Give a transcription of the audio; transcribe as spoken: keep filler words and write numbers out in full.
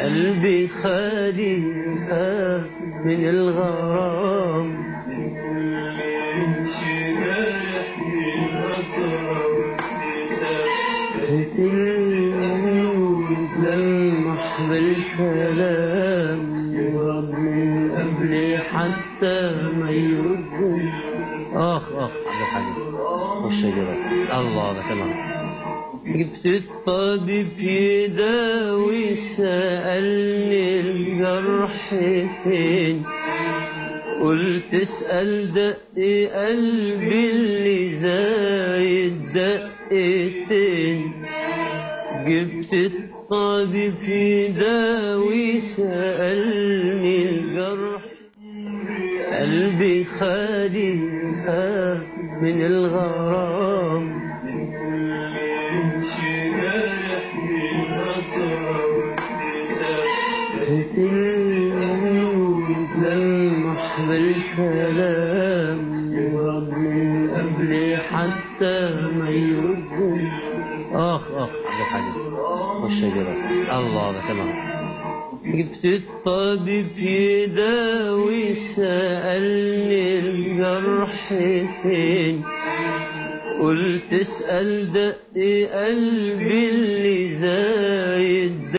قلبي خالي من الغرام، لمح بالكلام من قبل حتى ما يرد. اخ اخ عبد الحليم والشجرة الله بسمعك. جبت الطبيب يداوي سألني الجرح فين، قلت اسأل دق قلبي اللي زايد دقتين. جبت الطبيب يداوي سألني الجرح، قلبي خالي من الغرام، لمح بالكلام من قبل حتى ما يرد. اخ اخ عبد الحليم والشجرة الله بسمعك. جبت الطبيب يداوي سألني الجرح فين، قلت اسأل دق قلبي اللي زايد